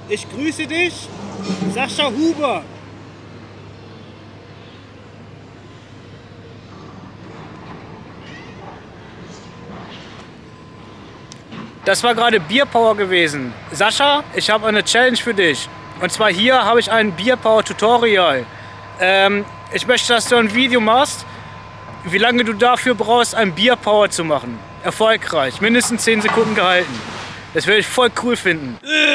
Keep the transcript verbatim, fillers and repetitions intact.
Ich grüße dich, Sascha Huber. Das war gerade Bierpower gewesen. Sascha, ich habe eine Challenge für dich. Und zwar hier habe ich ein Bierpower Tutorial. Ähm, ich möchte, dass du ein Video machst, wie lange du dafür brauchst, ein Bierpower zu machen. Erfolgreich. Mindestens zehn Sekunden gehalten. Das würde ich voll cool finden.